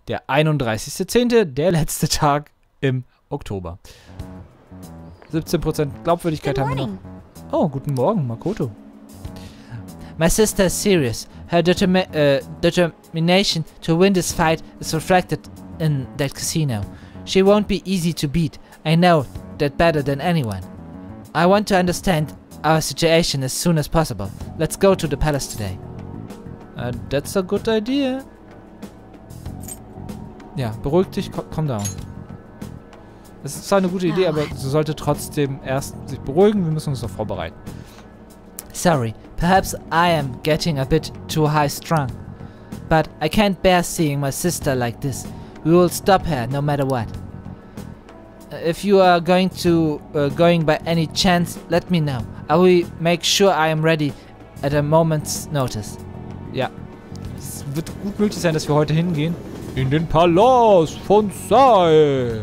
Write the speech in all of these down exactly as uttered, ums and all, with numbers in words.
der einunddreißigste zehnte, der letzte Tag im Oktober. siebzehn Prozent Glaubwürdigkeit haben wir noch. Oh, guten Morgen, Makoto. My sister is serious. Her determi uh, determination to win this fight is reflected in that casino. She won't be easy to beat. I know that better than anyone. I want to understand our situation as soon as possible. Let's go to the palace today. Uh, that's a good idea. Ja, beruhig dich, calm down. Das ist zwar eine gute Idee, aber sie sollte trotzdem erst sich beruhigen. Wir müssen uns doch vorbereiten. Sorry, perhaps I am getting a bit too high strung. But I can't bear seeing my sister like this. We will stop her no matter what. If you are going to uh, going by any chance, let me know. I will make sure I am ready at a moment's notice. Ja, es wird gut möglich sein, dass wir heute hingehen. In den Palast von Sai.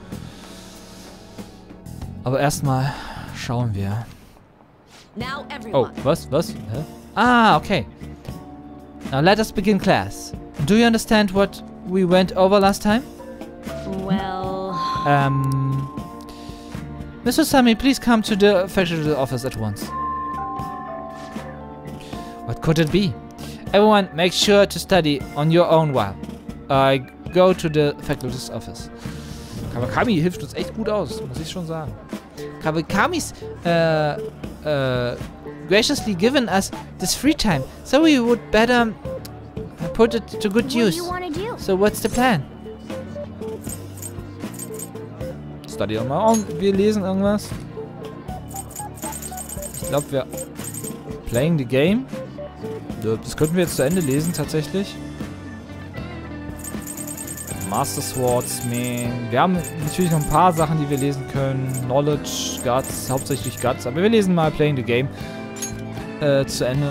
Aber erstmal schauen wir. Oh, was? Was? Hä? Ah, okay. Now let us begin class. Do you understand what we went over last time? Well... Um... Mister Sami, please come to the faculty office at once. What could it be? Everyone, make sure to study on your own while I go to the faculty's office. Kawakami hilft uns echt gut aus, muss ich schon sagen. Kawakami's uh, uh, graciously given us this free time, so we would better put it to good use. So what's the plan? Study on my own. Wir lesen irgendwas. Ich glaube, wir playing the game. Das könnten wir jetzt zu Ende lesen, tatsächlich. Master Swordsman. Wir haben natürlich noch ein paar Sachen, die wir lesen können. Knowledge, Guts, hauptsächlich Guts. Aber wir lesen mal Playing the Game äh, zu Ende.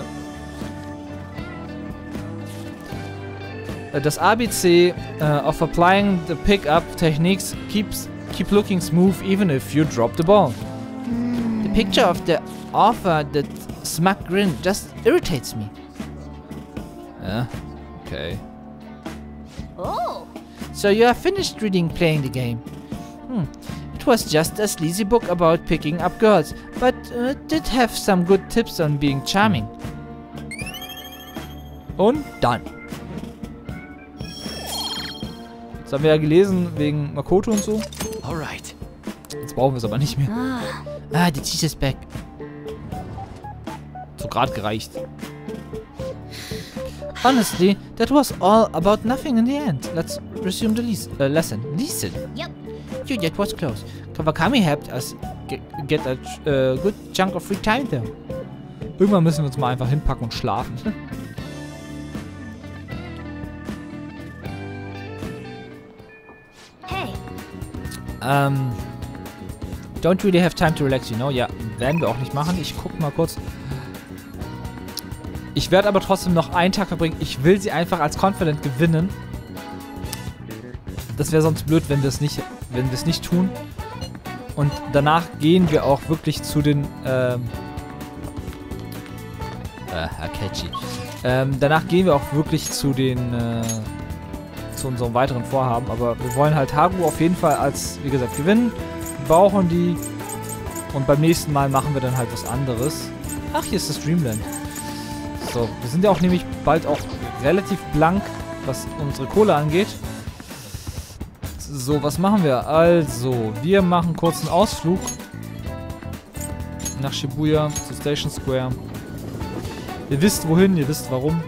Das A B C uh, of applying the pick-up techniques keeps keep looking smooth even if you drop the ball. The picture of the author, that smug grin, just irritates me. Yeah, okay. Oh. So you are finished reading Playing the Game. Hmm. It was just a sleazy book about picking up girls, but uh, it did have some good tips on being charming. Und dann. Das haben wir ja gelesen wegen Makoto und so. Alright. Jetzt brauchen wir es aber nicht mehr. Ah, the teacher's back. So gerade gereicht. Honestly, that was all about nothing in the end. Let's resume the les uh, lesson. Listen. Yep. Dude, that was close. Kawakami helped us get, get a uh, good chunk of free time though. Irgendwann müssen wir uns mal einfach hinpacken und schlafen. Hey. Um, don't really have time to relax, you know? Ja, werden wir auch nicht machen. Ich guck mal kurz. Ich werde aber trotzdem noch einen Tag verbringen. Ich will sie einfach als Confident gewinnen. Das wäre sonst blöd, wenn wir es nicht, wenn wir es nicht tun. Und danach gehen wir auch wirklich zu den, ähm, äh, Akechi. Ähm, danach gehen wir auch wirklich zu den, äh, zu unserem weiteren Vorhaben. Aber wir wollen halt Haru auf jeden Fall als, wie gesagt, gewinnen. Wir brauchen die. Und beim nächsten Mal machen wir dann halt was anderes. Ach, hier ist das Dreamland. So, wir sind ja auch nämlich bald auch relativ blank, was unsere Kohle angeht. So, was machen wir? Also, wir machen kurz einen Ausflug nach Shibuya, zu Station Square. Ihr wisst wohin, ihr wisst warum.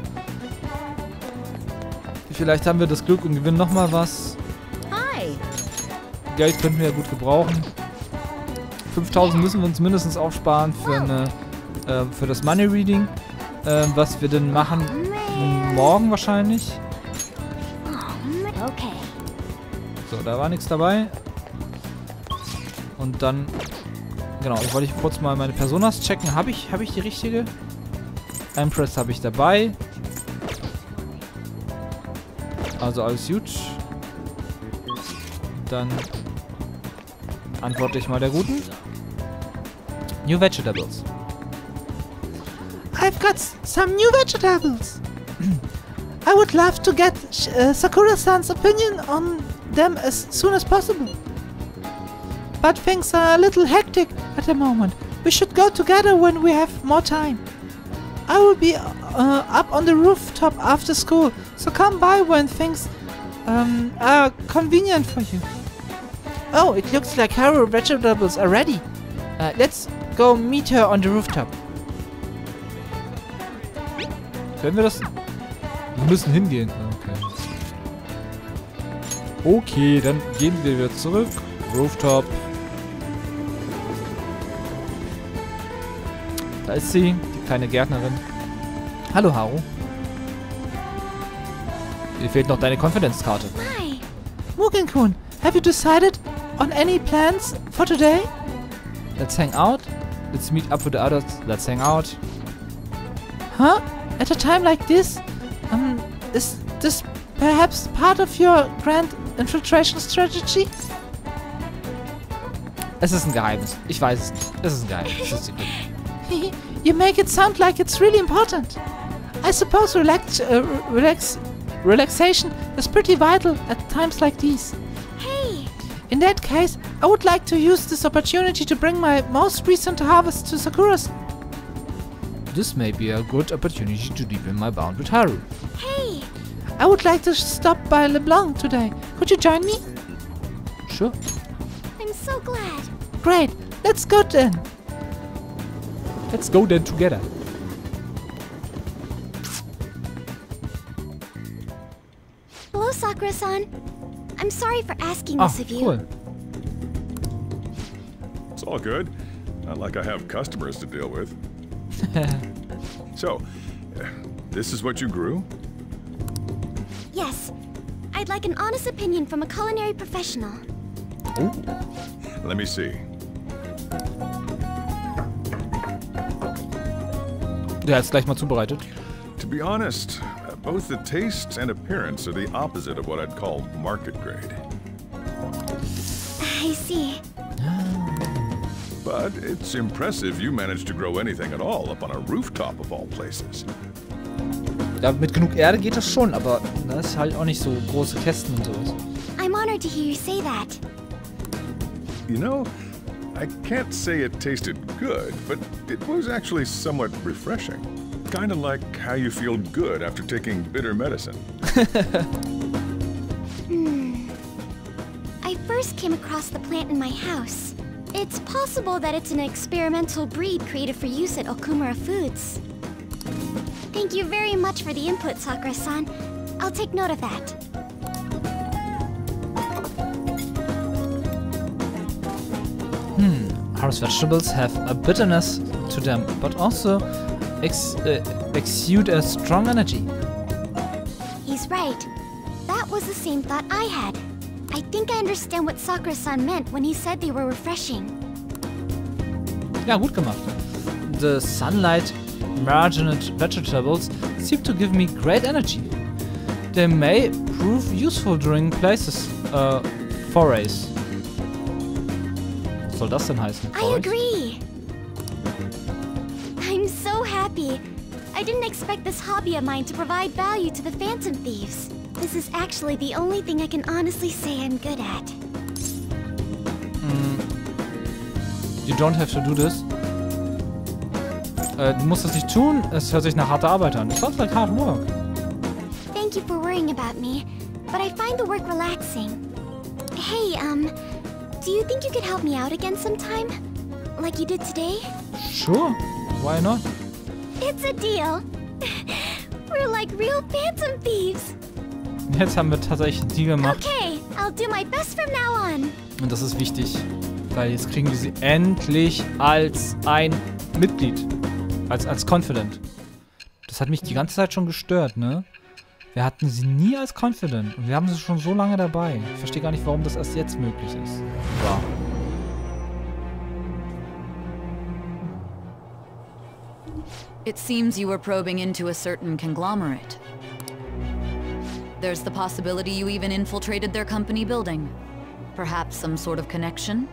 Vielleicht haben wir das Glück und gewinnen nochmal was. Hi. Geld könnten wir ja gut gebrauchen. fünftausend müssen wir uns mindestens aufsparen für, eine, äh, für das Money Reading. Äh, was wir denn machen morgen wahrscheinlich. Okay. So, da war nichts dabei. Und dann, genau, wollte ich kurz mal meine Personas checken. Habe ich, habe ich die richtige? Empress habe ich dabei. Also alles gut. Dann antworte ich mal der Guten. New Vegetables. I've got some new vegetables. I would love to get uh, Sakura-san's opinion on them as soon as possible. But things are a little hectic at the moment. We should go together when we have more time. I will be uh, up on the rooftop after school, so come by when things um, are convenient for you. Oh, it looks like Haru vegetables are ready. Uh, let's go meet her on the rooftop. Können wir das? Wir müssen hingehen. Okay. Okay, dann gehen wir wieder zurück. Rooftop. Da ist sie, die kleine Gärtnerin. Hallo, Haru. Dir fehlt noch deine Konfidenz-Karte. Hi. Mugen-kun, have you decided on any plans for today? Let's hang out. Let's meet up with the others. Let's hang out. Huh? At a time like this? Um, is this perhaps part of your grand infiltration strategy? Es ist ein Geheimnis. Ich weiß es nicht. Es ist ein Geheimnis. Es ist secret. You make it sound like it's really important. I suppose relax, uh, relax, relaxation is pretty vital at times like these. Hey. In that case, I would like to use this opportunity to bring my most recent harvest to Sakura's. This may be a good opportunity to deepen my bond with Haru. Hey. I would like to stop by LeBlanc today. Could you join me? Sure. I'm so glad. Great. Let's go then. Let's go then together. Hello, Sakura-san. I'm sorry for asking Ah, this of you. cool. It's all good. Not like I have customers to deal with. So, uh, this is what you grew? Yes. I'd like an honest opinion from a culinary professional. Oh. Let me see. Der hat's gleich mal zubereitet. To be honest, uh, both the taste and appearance are the opposite of what I'd call market grade. I see. But it's impressive you managed to grow anything at all up on a rooftop of all places. Ja, mit genug Erde geht das schon, aber das ist halt auch nicht so große Kästen und sowas. I'm honored to hear you say that. You know, I can't say it tasted good, but it was actually somewhat refreshing. Kind of like how you feel good after taking bitter medicine. Hmm. I first came across the plant in my house. It's possible that it's an experimental breed created for use at Okumura Foods. Thank you very much for the input, Sakura-san. I'll take note of that. Hmm. Haru's vegetables have a bitterness to them, but also ex uh, exude a strong energy. He's right. That was the same thought I had. I think I understand what Sakura-san meant when he said they were refreshing. Ja, gut gemacht. The sunlight marginate vegetables seem to give me great energy. They may prove useful during places, uh, forays. Was soll das denn heißen? I Forays? agree. I'm so happy. I didn't expect this hobby of mine to provide value to the Phantom Thieves. This is actually the only thing I can honestly say I'm good at. Mm. You don't have to do this. Äh, du musst das nicht tun. Es hört sich nach harter Arbeit an. It sounds like hard work. Thank you for worrying about me, but I find the work relaxing. Hey, um, do you think you could help me out again sometime? Like you did today? Sure. Why not? It's a deal. We're like real Phantom Thieves. Jetzt haben wir tatsächlich einen Deal gemacht. Okay, I'll do my best from now on. Und das ist wichtig. Weil jetzt kriegen wir sie endlich als ein Mitglied. Als, als Confident. Das hat mich die ganze Zeit schon gestört, ne? Wir hatten sie nie als Confident. Und wir haben sie schon so lange dabei. Ich verstehe gar nicht, warum das erst jetzt möglich ist. Wow. It seems you were probing into a certain conglomerate. There's the possibility you even infiltrated their company building. Perhaps some sort of connection?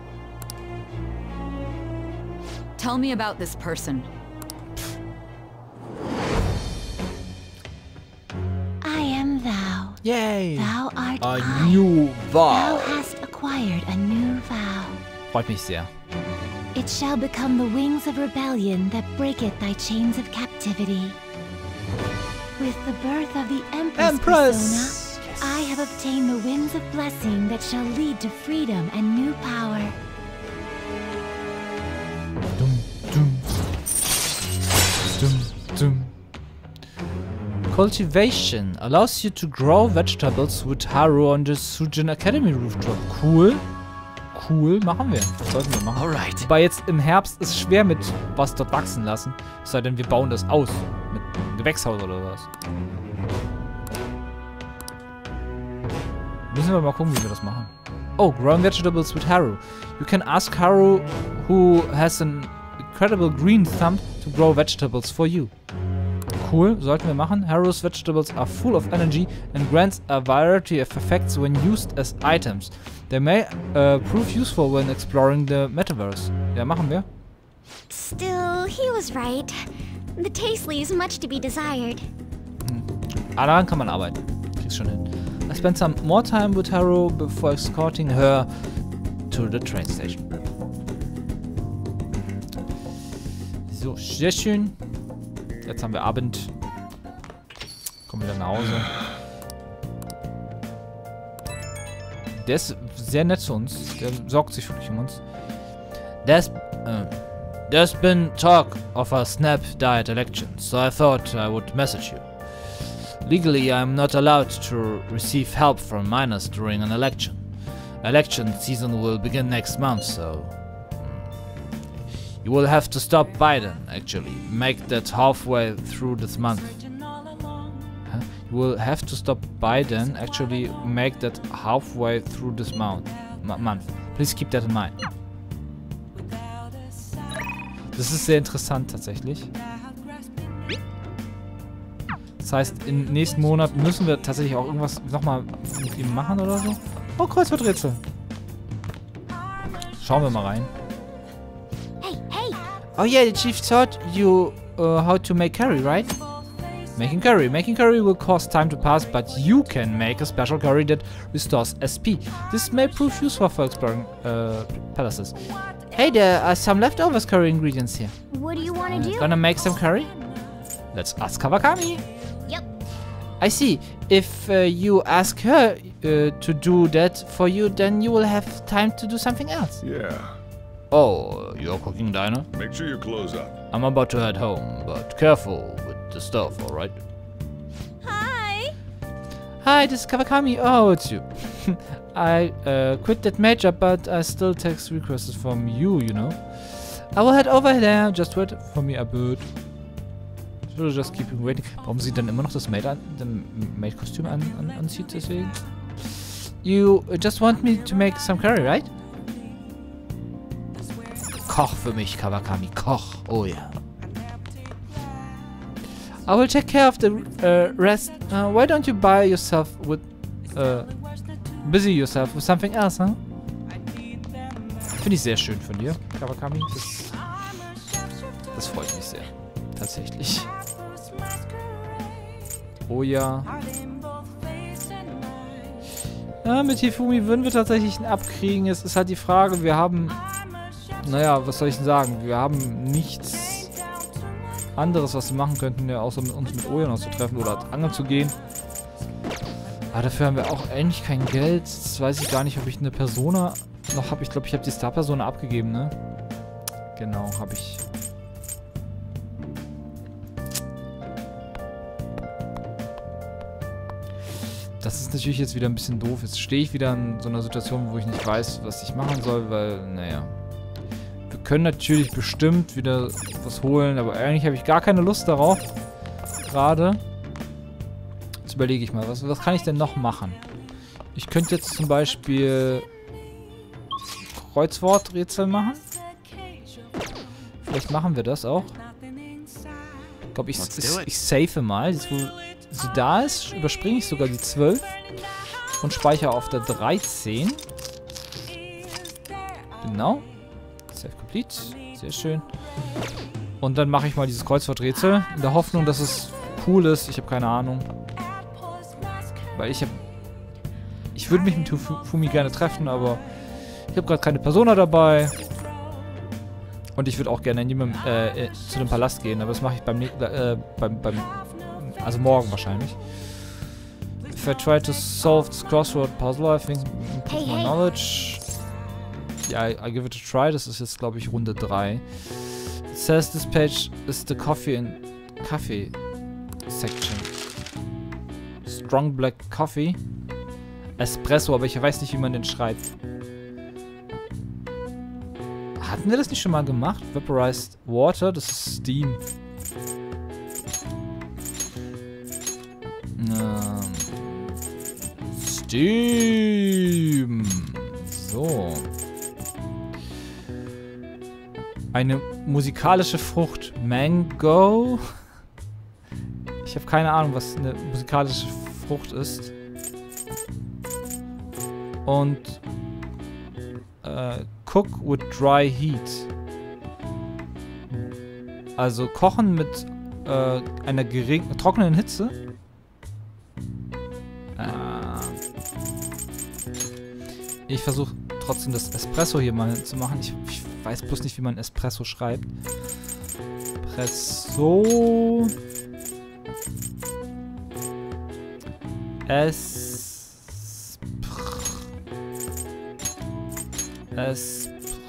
Tell me about this person. I, Yay! Thou art A I. new Thou vow. hast acquired a new vow. Freut mich sehr. It shall become the wings of rebellion that breaketh thy chains of captivity. With the birth of the Empress, Empress! Persona, I have obtained the winds of blessing that shall lead to freedom and new power. Dum, dum. Dum, dum. Cultivation allows you to grow vegetables with Haru on the Sujin Academy rooftop. Cool. Cool, machen wir. Das sollten wir machen. Alright. Wobei jetzt im Herbst ist schwer mit was dort wachsen lassen. Es sei denn, wir bauen das aus. Mit einem Gewächshaus oder was. Müssen wir mal gucken, wie wir das machen. Oh, growing vegetables with Haru. You can ask Haru, who has an incredible green thumb, to grow vegetables for you. Cool, sollten wir machen. Haru's vegetables are full of energy and grants a variety of effects when used as items. They may uh, prove useful when exploring the metaverse. Ja, machen wir. Still, he was right. The taste leaves much to be desired. Ah, daran kann man arbeiten. Krieg's schon hin. I spent some more time with Haru before escorting her to the train station. So, sehr schön. Jetzt haben wir Abend. Kommen wieder nach Hause. Der ist sehr nett zu uns. Der sorgt sich wirklich um uns. There's, uh, there's been talk of a snap diet election, so I thought I would message you. Legally, I'm not allowed to receive help from minors during an election. Election season will begin next month, so... You will have to stop Biden, actually. Make that halfway through this month. Huh? You will have to stop Biden, actually. Make that halfway through this month. M month. Please keep that in mind. Das ist sehr interessant, tatsächlich. Das heißt, im nächsten Monat müssen wir tatsächlich auch irgendwas nochmal mit ihm machen oder so. Oh, Kreuzworträtsel. Schauen wir mal rein. Hey, hey! Oh yeah, the chief taught you uh, how to make curry, right? Making curry. Making curry will cause time to pass, but you can make a special curry that restores S P. This may prove useful for exploring uh, palaces. Hey, there are some leftovers curry ingredients here. What do you want to Uh, do? gonna make some curry? Let's ask Kawakami. Yep. I see. If uh, you ask her uh, to do that for you, then you will have time to do something else. Yeah. Oh, you're cooking dinner? Make sure you close up. I'm about to head home, but careful with the stuff, alright? Hi! Hi, this is Kawakami. Oh, it's you. I uh, quit that major, but I still text requests from you, you know. I will head over there. Just wait for me a bit. Ich würde just keep waiting. Warum sie dann immer noch das Maid an, Maid-Kostüm an, an, anzieht, deswegen? You just want me to make some curry, right? Koch für mich, Kawakami. Koch. Oh ja. I will take care of the uh, rest. Uh, why don't you buy yourself with... Uh, busy yourself with something else, huh? Finde ich sehr schön von dir, Kawakami. Das, das freut mich sehr. Tatsächlich. Oh ja. Ja, mit Hifumi würden wir tatsächlich ihn abkriegen. Es ist halt die Frage, wir haben... Naja, was soll ich denn sagen? Wir haben nichts anderes, was wir machen könnten, ja, außer mit uns mit Oya noch zu treffen oder angeln zu gehen. Aber dafür haben wir auch eigentlich kein Geld. Jetzt weiß ich gar nicht, ob ich eine Persona noch habe. Ich glaube, ich habe die Star-Persona abgegeben, ne? Genau, habe ich. Das ist natürlich jetzt wieder ein bisschen doof. Jetzt stehe ich wieder in so einer Situation, wo ich nicht weiß, was ich machen soll, weil, naja. Wir können natürlich bestimmt wieder was holen, aber eigentlich habe ich gar keine Lust darauf. Gerade. Jetzt überlege ich mal, was, was kann ich denn noch machen? Ich könnte jetzt zum Beispiel Kreuzworträtsel machen. Vielleicht machen wir das auch. Ich glaube, ich, ich, ich save mal. Jetzt, wo sie da ist, überspringe ich sogar die zwölf und speichere auf der dreizehn. Genau. Save complete. Sehr schön. Und dann mache ich mal dieses Kreuzworträtsel in der Hoffnung, dass es cool ist. Ich habe keine Ahnung. Weil ich habe... Ich würde mich mit Fumi gerne treffen, aber ich habe gerade keine Persona dabei. Und ich würde auch gerne in jemandem, äh, zu dem Palast gehen, aber das mache ich beim, äh, beim, beim... Also morgen wahrscheinlich. If I try to solve this crossword puzzle, I think improve my knowledge. Ja, I, I give it a try. Das ist jetzt, glaube ich, Runde drei. It says this page is the coffee and Kaffee section. Strong black coffee. Espresso, aber ich weiß nicht, wie man den schreibt. Hatten wir das nicht schon mal gemacht? Vaporized Water, das ist Steam. Ähm, Steam. So. Eine musikalische Frucht. Mango. Ich habe keine Ahnung, was eine musikalische Frucht ist. Und äh, cook with dry heat. Also kochen mit äh, einer geringen, trockenen Hitze. Äh, ich versuche trotzdem das Espresso hier mal zu machen. Ich, ich weiß bloß nicht, wie man Espresso schreibt. Espresso. Es. Es.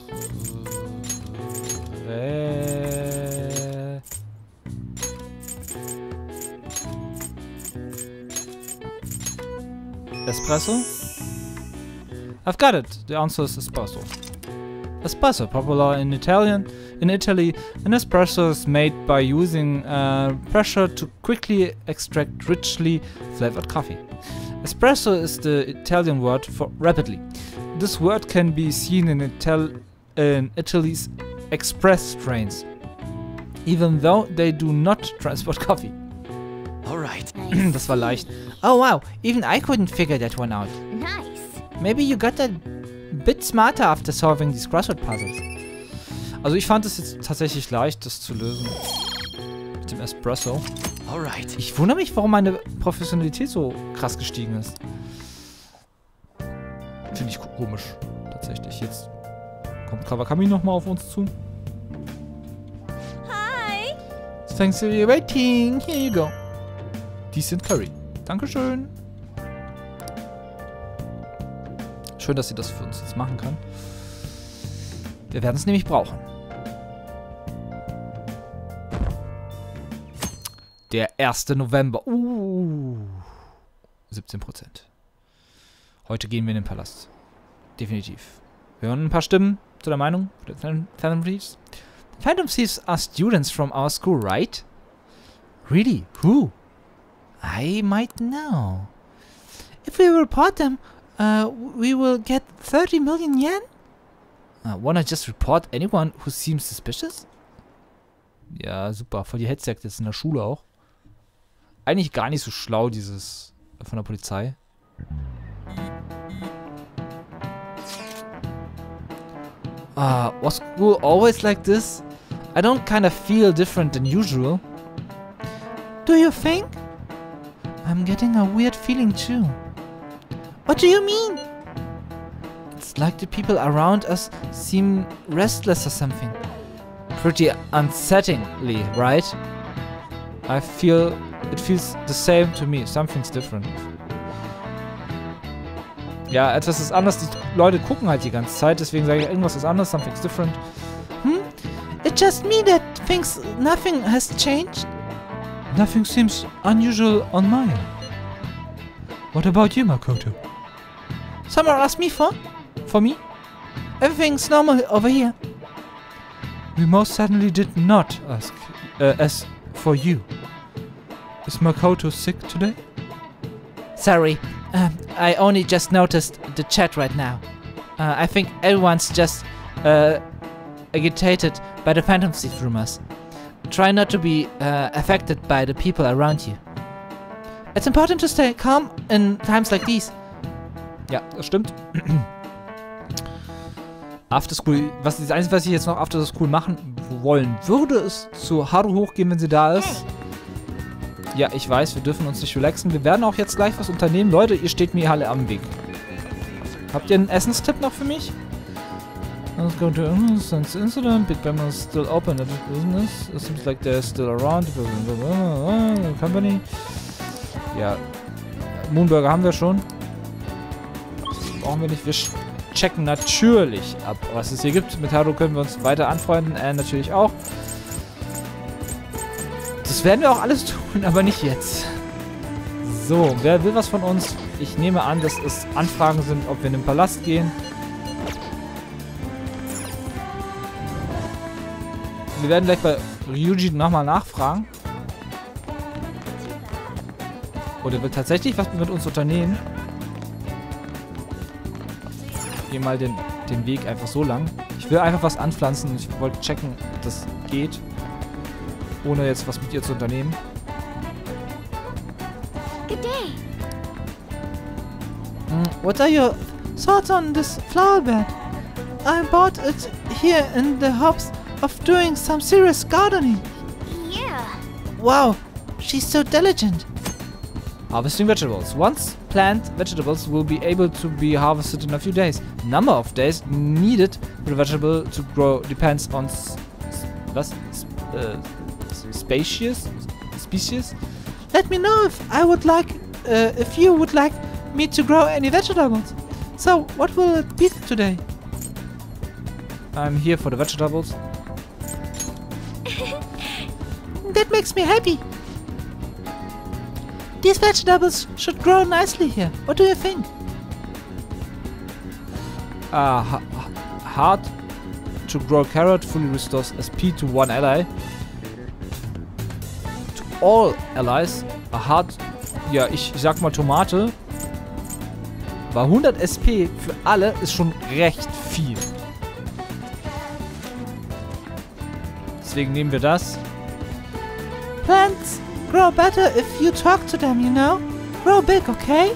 Espresso? I've got it. The answer is espresso. Espresso, popular in Italian. In Italy, an espresso is made by using uh, pressure to quickly extract richly flavored coffee. Espresso is the Italian word for rapidly. This word can be seen in, Ital in Italy's express trains, even though they do not transport coffee. Alright. Das war leicht. Oh wow, even I couldn't figure that one out. Nice. Maybe you got a bit smarter after solving these crossword puzzles. Also ich fand es jetzt tatsächlich leicht, das zu lösen. Mit dem Espresso. Alright. Ich wundere mich, warum meine Professionalität so krass gestiegen ist. Finde ich komisch. Tatsächlich. Jetzt kommt Kawakami nochmal auf uns zu. Hi. Thanks for your waiting. Here you go. Decent Curry. Dankeschön. Schön, dass sie das für uns jetzt machen kann. Wir werden es nämlich brauchen. Der erste November. Uh. siebzehn Prozent. Heute gehen wir in den Palast. Definitiv. Wir hören ein paar Stimmen zu der Meinung der Phantom Thieves. Phantom Thieves are students from our school, right? Really? Who? I might know. If we report them, uh, we will get thirty million yen? Uh, wanna just report anyone who seems suspicious? Ja, super. Voll die Hetzjagd jetzt in der Schule auch. Eigentlich gar nicht so schlau, dieses von der Polizei. Ah, uh, was school always like this? I don't kind of feel different than usual. Do you think? I'm getting a weird feeling too. What do you mean? It's like the people around us seem restless or something. Pretty unsettlingly, right? I feel... It feels the same to me. Something's different. Ja, etwas ist anders. Die Leute gucken halt die ganze Zeit. Deswegen sage ich, irgendwas ist anders. Something's different. Hm? It's just me that thinks nothing has changed. Nothing seems unusual on my end. What about you, Makoto? Someone asked me for? For me? Everything's normal over here. We most certainly did not ask uh, as for you. Is Makoto sick today? Sorry, um, I only just noticed the chat right now. Uh, I think everyone's just uh, agitated by the Phantom Thief rumors. Try not to be uh, affected by the people around you. It's important to stay calm in times like these. Ja, das stimmt. After School, was das Einzige, was ich jetzt noch After School machen wollen würde, ist zu Haru hochgehen, wenn sie da ist. Ja, ich weiß, wir dürfen uns nicht relaxen. Wir werden auch jetzt gleich was unternehmen. Leute, ihr steht mir alle am Weg. Habt ihr einen Essenstipp noch für mich? Let's go to instance incident. Big Bang is still open at business. It seems like they're still around. The company. Ja. Moonburger haben wir schon. Das brauchen wir nicht. Wir checken natürlich ab, was es hier gibt. Mit Haru können wir uns weiter anfreunden. Äh, natürlich auch. Das werden wir auch alles tun, aber nicht jetzt. So, wer will was von uns? Ich nehme an, dass es Anfragen sind, ob wir in den Palast gehen. Wir werden gleich bei Ryuji nochmal nachfragen. Oder wird tatsächlich was mit uns unternehmen? Ich gehe mal den, den Weg einfach so lang. Ich will einfach was anpflanzen. Ich wollte checken, ob das geht. Ohne jetzt was mit ihr zu unternehmen. Good day. Mm, what are your thoughts on this flower bed? I bought it here in the hopes of doing some serious gardening. Yeah. Wow, she's so diligent. Harvesting vegetables. Once planted, vegetables will be able to be harvested in a few days. Number of days needed for the vegetable to grow depends on s was? S uh, species? Species? Let me know if I would like, uh, if you would like me to grow any vegetables. So, what will it be today? I'm here for the vegetables. That makes me happy. These vegetables should grow nicely here. What do you think? Uh, ha hard to grow carrot fully restores S P to one ally. To all allies, a hard... Ja, ich, ich sag mal Tomate. Bei hundert S P für alle ist schon recht viel. Deswegen nehmen wir das. Plants grow better if you talk to them, you know? Grow big, okay?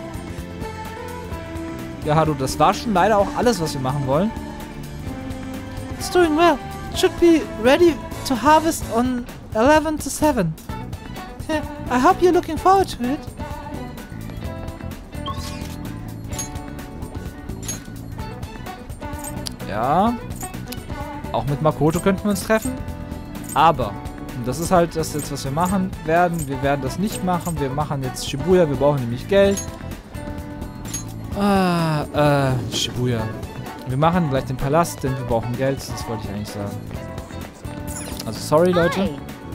Ja, Haru, das war schon leider auch alles, was wir machen wollen. It's doing well. Should be ready to harvest on eleven to seven. I hope you're looking forward to it. Ja. Auch mit Makoto könnten wir uns treffen. Aber... Und das ist halt das jetzt, was wir machen werden. Wir werden das nicht machen. Wir machen jetzt Shibuya. Wir brauchen nämlich Geld. Ah, äh, Shibuya. Wir machen gleich den Palast, denn wir brauchen Geld. Das wollte ich eigentlich sagen. Also sorry, Leute.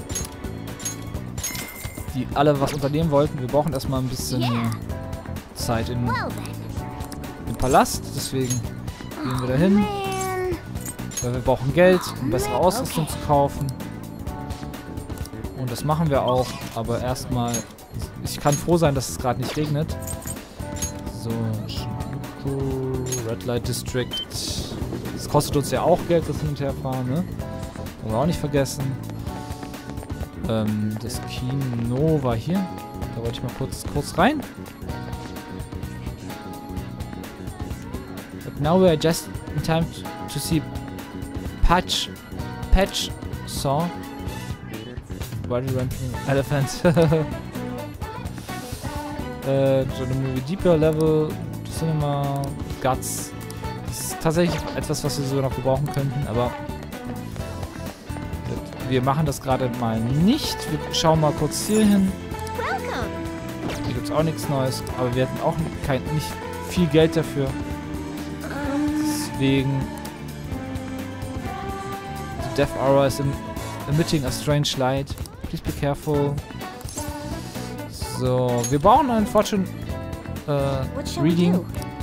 Die alle was unternehmen wollten. Wir brauchen erstmal ein bisschen äh, Zeit in, im Palast. Deswegen gehen wir dahin. Weil wir brauchen Geld, um bessere Ausrüstung zu kaufen. Und das machen wir auch, aber erstmal, ich kann froh sein, dass es gerade nicht regnet. So, Shinjuku, Red Light District. Das kostet uns ja auch Geld, das hin und her fahren, ne? Wollen wir auch nicht vergessen. Ähm, das Kino war hier. Da wollte ich mal kurz, kurz rein. But now we are just in time to see Patch, Patch Saw. Body Ramping Elephant. äh, so eine Movie Deeper Level, Cinema, Guts. Das ist tatsächlich etwas, was wir sogar noch gebrauchen könnten, aber wir machen das gerade mal nicht. Wir schauen mal kurz hier hin. Hier gibt es auch nichts Neues, aber wir hatten auch kein, nicht viel Geld dafür. Deswegen The Death Aura is emitting a strange light. Please be careful. So, wir brauchen ein Fortune äh, Reading.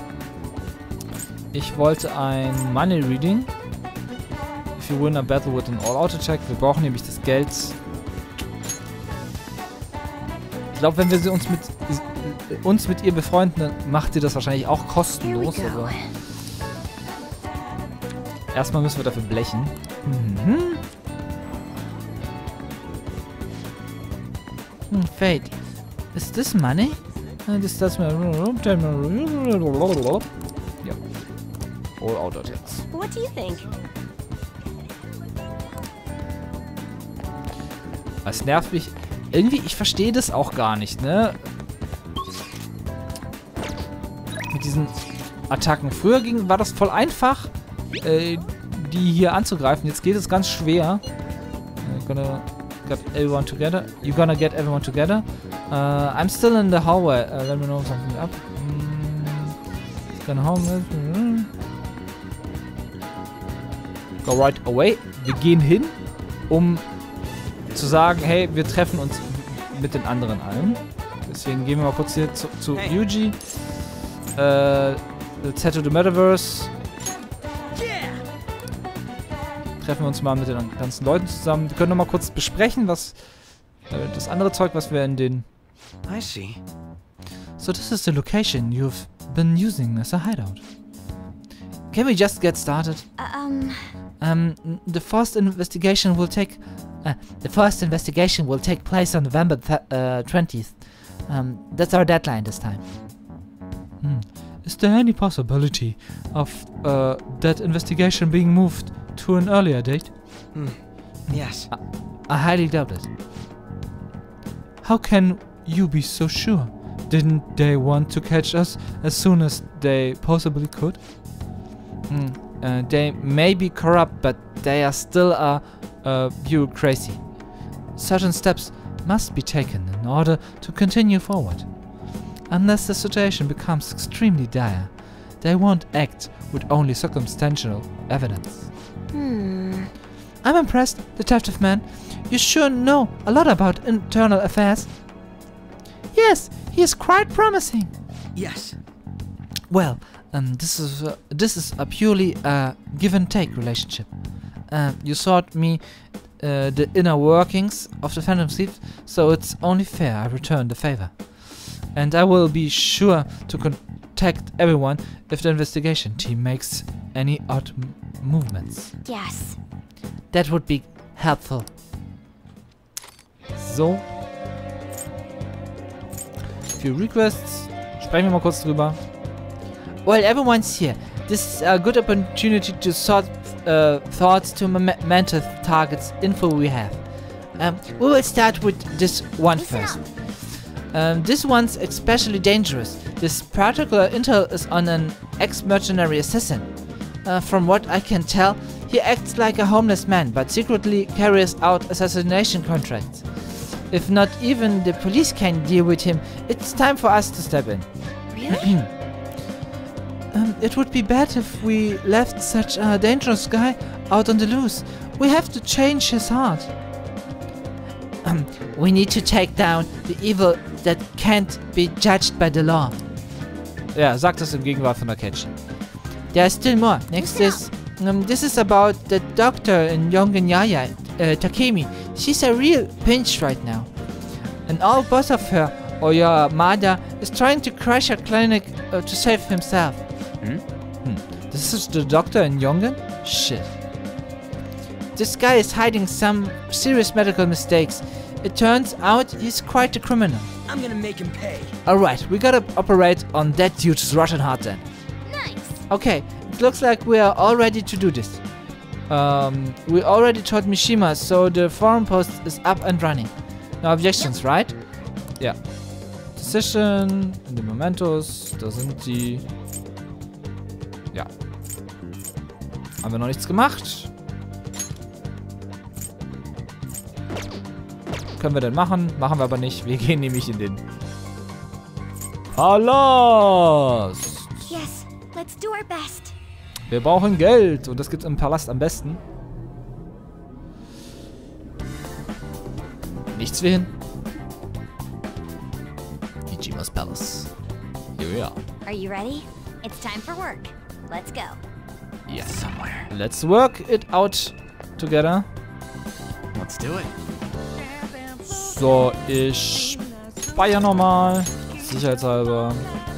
Ich wollte ein Money Reading. If you win a battle with an all-out attack. Wir brauchen nämlich das Geld. Ich glaube, wenn wir sie uns mit äh, uns mit ihr befreunden, dann macht sie das wahrscheinlich auch kostenlos. Aber erstmal müssen wir dafür blechen. Mhm. Hmm, Fate. Is this money? Uh, this does my room. Ja. All out attacks. What do you think? Es nervt mich irgendwie, ich verstehe das auch gar nicht, ne? Mit diesen Attacken. Früher ging, war das voll einfach, äh, die hier anzugreifen. Jetzt geht es ganz schwer. You're gonna get everyone together. You're gonna get everyone together. Uh, I'm still in the hallway. Uh, let me know something up. Mm, gonna home. Mm. Go right away. Wir gehen hin, um zu sagen, hey, wir treffen uns mit den anderen allen. Deswegen gehen wir mal kurz hier zu, zu Yuji. Äh, let's head to the Metaverse. Treffen wir uns mal mit den ganzen Leuten zusammen. Wir können noch mal kurz besprechen, was äh, das andere Zeug, was wir in den... I see. So this is the location you've been using as a hideout. Can we just get started? Um... Um, the first investigation will take... Uh, the first investigation will take place on November uh, twentieth. Um, that's our deadline this time. Hmm. Is there any possibility of uh, that investigation being moved to an earlier date? Hmm. Yes. I, I highly doubt it. How can you be so sure? Didn't they want to catch us as soon as they possibly could? Hmm. Uh, they may be corrupt, but they are still a uh, bureaucracy. Certain steps must be taken in order to continue forward. Unless the situation becomes extremely dire, they won't act with only circumstantial evidence. Hmm. I'm impressed, Detective Man. You sure know a lot about internal affairs. Yes, he is quite promising. Yes. Well, um, this is uh, this is a purely uh, give and take relationship. Uh, you taught me uh, the inner workings of the Phantom Thief, so it's only fair I return the favor. And I will be sure to contact everyone if the investigation team makes any odd m movements. Yes. That would be helpful. So. Few requests. Sprechen wir mal kurz drüber. Well, everyone's here. This is a good opportunity to sort uh, thoughts to mental targets info we have. Um, we will start with this one first. Um, this one's especially dangerous. This particular intel is on an ex-mercenary assassin. Uh, from what I can tell, he acts like a homeless man, but secretly carries out assassination contracts. If not even the police can deal with him, it's time for us to step in. Really? um, it would be bad if we left such a dangerous guy out on the loose. We have to change his heart. Um, we need to take down the evil that can't be judged by the law. Ja, sagt es in Gegenwart von Akechi. There's still more. Next is... Um, this is about the doctor in Yonganyaya, uh, Takemi. She's a real pinch right now. And all both of her, or your mother, is trying to crash her clinic uh, to save himself. Hmm? Hmm. This is the doctor in Yongan? Shit. This guy is hiding some serious medical mistakes. It turns out he's quite a criminal. I'm gonna make him pay. Alright, we gotta operate on that dude's rotten heart then. Nice. Okay, it looks like we are all ready to do this. Um, we already told Mishima, so the forum post is up and running. No objections, right? Ja. Decision, in den Mementos, da sind die... Ja. Haben wir noch nichts gemacht? Können wir denn machen? Machen wir aber nicht. Wir gehen nämlich in den Palast. Yes, let's do our best. Wir brauchen Geld. Und das gibt's im Palast am besten. Nichts wie hin. Ichimas Palace. Here we are. Are you ready? It's time for work. Let's go. Yes, somewhere. Let's work it out together. Let's do it. So, ich speichere nochmal. Sicherheitshalber.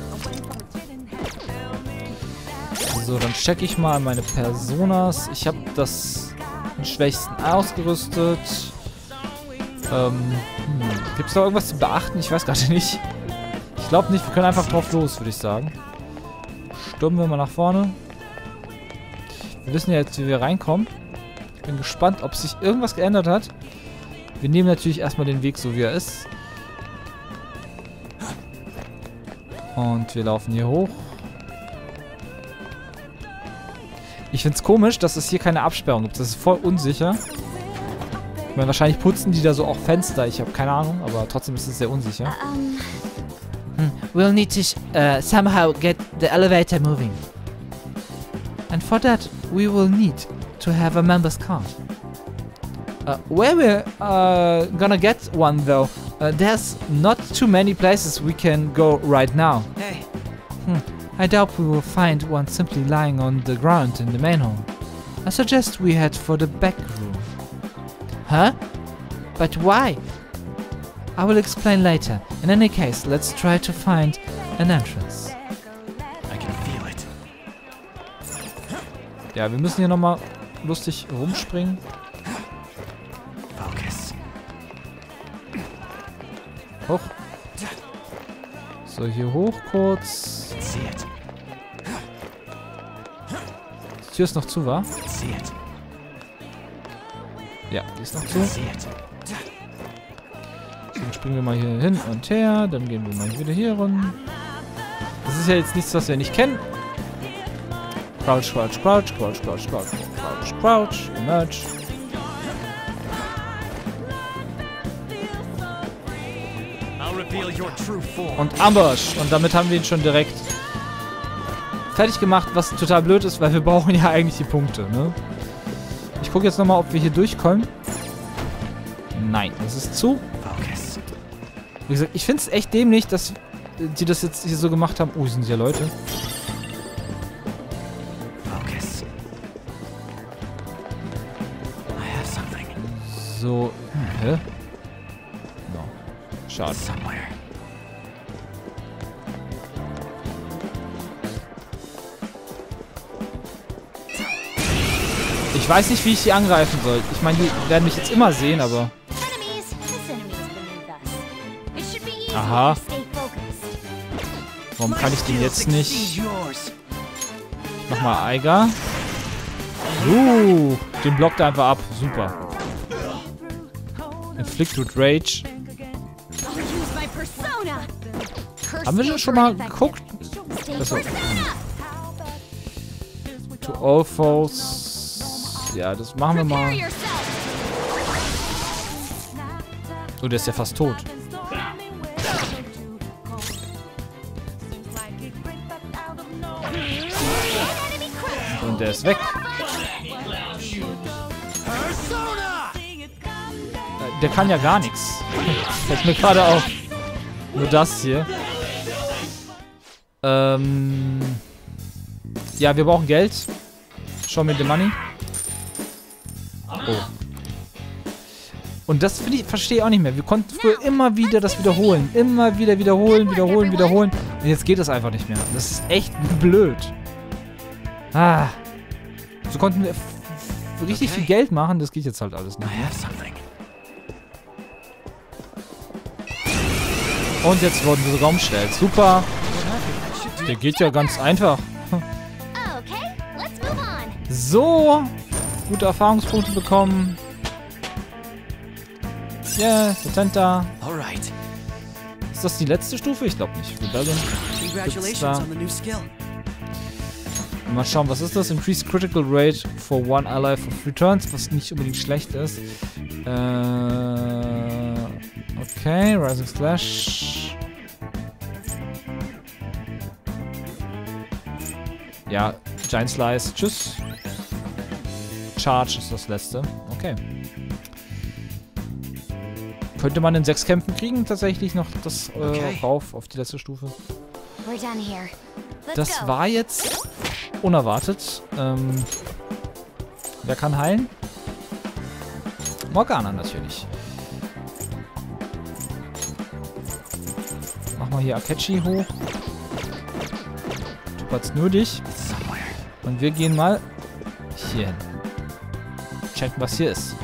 So, dann checke ich mal meine Personas. Ich habe das am schwächsten ausgerüstet. Ähm, hm. Gibt es da irgendwas zu beachten? Ich weiß gerade nicht. Ich glaube nicht. Wir können einfach drauf los, würde ich sagen. Stürmen wir mal nach vorne. Wir wissen ja jetzt, wie wir reinkommen. Ich bin gespannt, ob sich irgendwas geändert hat. Wir nehmen natürlich erstmal den Weg, so wie er ist. Und wir laufen hier hoch. Ich finde es komisch, dass es hier keine Absperrung gibt. Das ist voll unsicher. Ich meine, wahrscheinlich putzen die da so auch Fenster. Ich habe keine Ahnung, aber trotzdem ist es sehr unsicher. Um, Hmm. We'll need to uh, somehow get the elevator moving. And for that, we will need to have a member's card. Uh, where we're uh, gonna get one though, uh, there's not too many places we can go right now. Hey. Hmm. I doubt we will find one simply lying on the ground in the main hall. I suggest we head for the back room. Huh? But why? I will explain later. In any case, let's try to find an entrance. I can feel it. Ja, wir müssen hier nochmal lustig rumspringen. Focus. Hoch. So, hier hoch kurz. See it. Die Tür ist noch zu, wa? See it. Ja, die ist noch zu. See it. Dann springen wir mal hier hin und her. Dann gehen wir mal wieder hier rum. Das ist ja jetzt nichts, was wir nicht kennen. Crouch, crouch, crouch, crouch, crouch, crouch, crouch, crouch, emerge. I'll reveal your true form. Und Ambush. Und damit haben wir ihn schon direkt fertig gemacht, was total blöd ist, weil wir brauchen ja eigentlich die Punkte, ne? Ich gucke jetzt nochmal, ob wir hier durchkommen. Nein, das ist zu. Focus. Wie gesagt, ich finde es echt dämlich, dass die das jetzt hier so gemacht haben. Oh, hier sind ja Leute. Focus. I have something. So. Hä? No. Schade. Somewhere. Ich weiß nicht, wie ich die angreifen soll. Ich meine, die werden mich jetzt immer sehen, aber... enemies, this enemy's beneath us. It should be easy Aha. to stay focused. Warum kann ich den jetzt nicht... Exceed yours. Ich mach mal Eiger. Uh, den blockt er einfach ab. Super. Inflict with Rage. I'll use my persona. Curse Haben wir fields schon are mal infected. geguckt? Stay Achso. persona. To all foes. Ja, das machen wir Prepare mal. yourself. Oh, der ist ja fast tot. Enemy crushed. Und der ist weg. Äh, Der kann ja gar nichts. Fällt mir gerade auf. Nur das hier. Ähm. Ja, wir brauchen Geld. Show me the money. Oh. Und das finde ich, verstehe ich auch nicht mehr. Wir konnten früher immer wieder das wiederholen. Immer wieder wiederholen, wiederholen, wiederholen. Und jetzt geht das einfach nicht mehr. Das ist echt blöd. Ah. So konnten wir f- f- richtig viel Geld machen. Das geht jetzt halt alles nicht I mehr. have something. Und jetzt wurden wir sogar umgestellt. Super. Der geht ja ganz einfach. Okay, let's move on. So. Gute Erfahrungspunkte bekommen. Yeah, Satenta. All right. Ist das die letzte Stufe? Ich glaube nicht. Rebellion. Congratulations da- on the new skill. Mal schauen, was ist das? Increase Critical Rate for one ally for three turns, was nicht unbedingt schlecht ist. Äh, okay, Rising Slash. Ja, Giant Slice. Tschüss. Charge ist das letzte. Okay. Könnte man in sechs Kämpfen kriegen, tatsächlich noch das äh, Okay. rauf auf die letzte Stufe. We're done here. Let's Das go. war jetzt unerwartet. Ähm, wer kann heilen? Morgana natürlich. Mach mal hier Akechi hoch. Du patzt nur dich. Somewhere. Und wir gehen mal hier hin. Checken, was hier ist.